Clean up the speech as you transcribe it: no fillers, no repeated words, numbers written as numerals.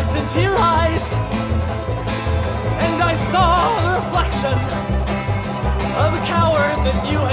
looked into your eyes, and I saw the reflection of a coward that you